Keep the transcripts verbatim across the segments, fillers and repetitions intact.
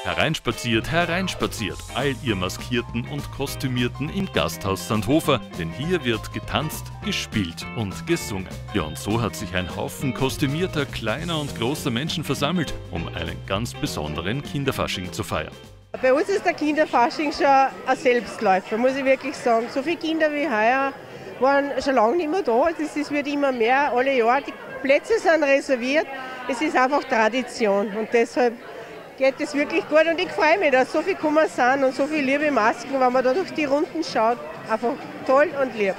Hereinspaziert, hereinspaziert, all ihr Maskierten und Kostümierten im Gasthaus Sandhofer, denn hier wird getanzt, gespielt und gesungen. Ja, und so hat sich ein Haufen kostümierter, kleiner und großer Menschen versammelt, um einen ganz besonderen Kinderfasching zu feiern. Bei uns ist der Kinderfasching schon ein Selbstläufer, muss ich wirklich sagen. So viele Kinder wie heuer waren schon lange nicht mehr da, es wird immer mehr, alle Jahre. Die Plätze sind reserviert, es ist einfach Tradition und deshalb geht es wirklich gut und ich freue mich, dass so viele gekommen sind und so viele liebe Masken, wenn man da durch die Runden schaut, einfach toll und lieb.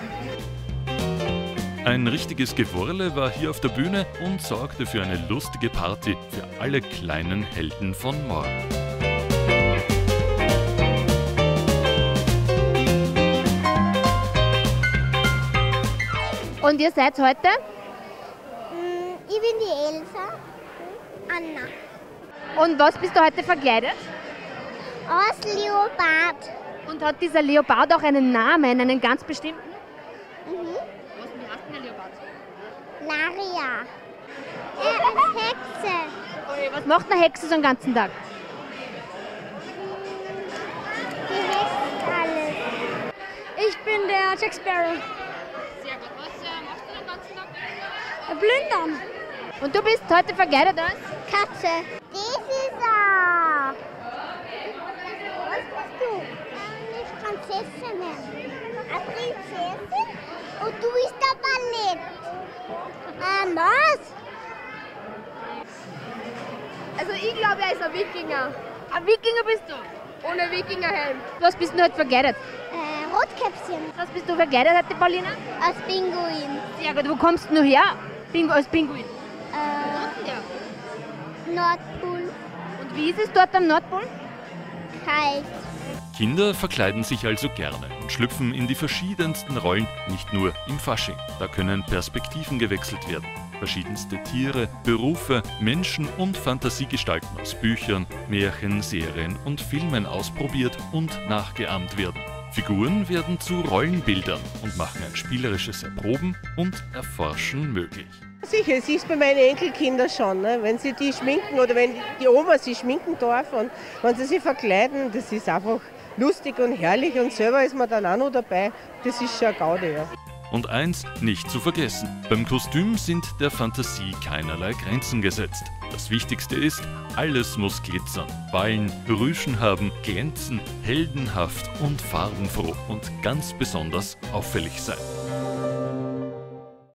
Ein richtiges Gewurle war hier auf der Bühne und sorgte für eine lustige Party für alle kleinen Helden von morgen. Und ihr seid heute? Ich bin die Elsa. Anna. Und was bist du heute verkleidet? Aus Leopard. Und hat dieser Leopard auch einen Namen, einen ganz bestimmten? Mhm. Was heißt denn der Leopard? Laria. Er ist Hexe. Okay, was macht eine Hexe so den ganzen Tag? Die hext alles. Ich bin der Jack Sparrow. Sehr gut. Was machst du den ganzen Tag? Blindern. Und du bist heute verkleidet als? Katze. Das ist er. Was bist du? Eine Prinzessin. Eine Prinzessin? Und du bist der Ballett. Ah, was? Also ich glaube, er ist ein Wikinger. Ein Wikinger bist du? Ohne Wikingerhelm. Was bist du heute verkleidet? Äh, Rotkäppchen. Was bist du verkleidet heute, Paulina? Als Pinguin. Sehr gut. Wo kommst du her? Pingu als Pinguin. Äh, Ja. Nordpol. Und wie ist es dort am Nordpol? Kalt. Kinder verkleiden sich also gerne und schlüpfen in die verschiedensten Rollen, nicht nur im Fasching. Da können Perspektiven gewechselt werden. Verschiedenste Tiere, Berufe, Menschen und Fantasiegestalten aus Büchern, Märchen, Serien und Filmen ausprobiert und nachgeahmt werden. Figuren werden zu Rollenbildern und machen ein spielerisches Erproben und Erforschen möglich. Sicher, es ist bei meinen Enkelkindern schon, ne? Wenn sie die schminken oder wenn die Oma sie schminken darf und wenn sie sich verkleiden, das ist einfach lustig und herrlich und selber ist man dann auch noch dabei, das ist schon eine Gaudi. Ja. Und eins nicht zu vergessen, beim Kostüm sind der Fantasie keinerlei Grenzen gesetzt. Das Wichtigste ist, alles muss glitzern, wallen, Rüschen haben, glänzen, heldenhaft und farbenfroh und ganz besonders auffällig sein.